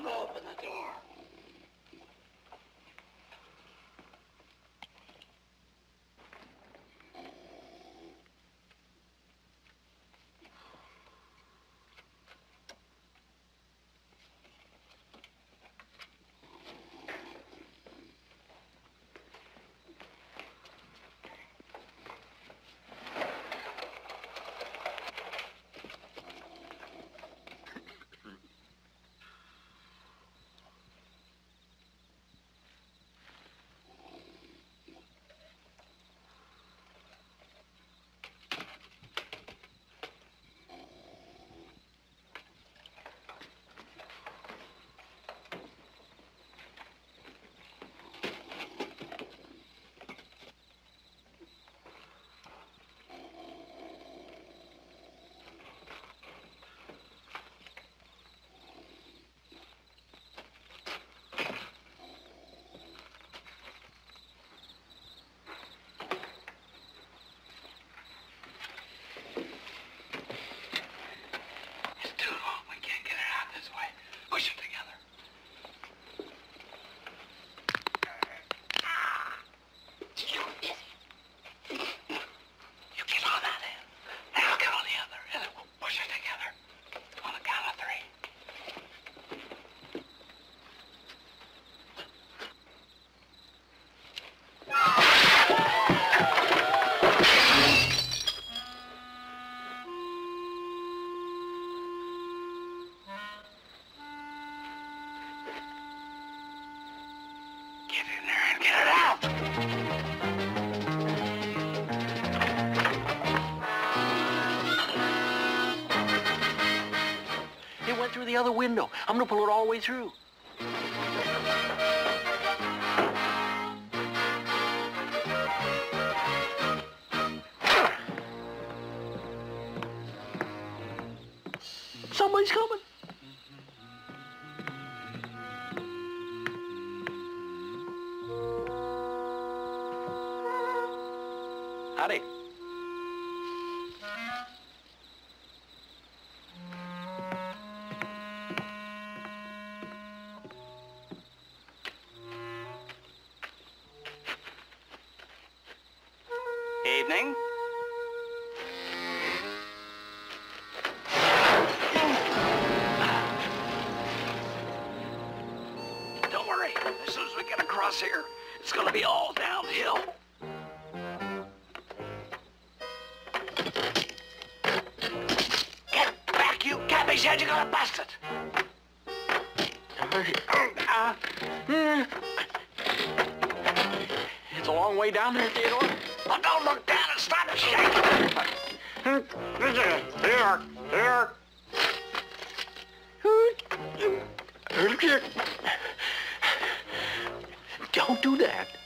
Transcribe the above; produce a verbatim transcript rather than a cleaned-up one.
I'll go open the door. Push it together. You idiot. You get on that end, and I'll get on the other, and we'll push it together on the count of three. Get in there and get it out! It went through the other window. I'm gonna pull it all the way through. Somebody's coming. Howdy. Evening. Don't worry. As soon as we get across here, it's gonna be all downhill. He said you're gonna bust it. It's a long way down there, Theodore. Well, don't look down and stop shaking. Here, here. Don't do that.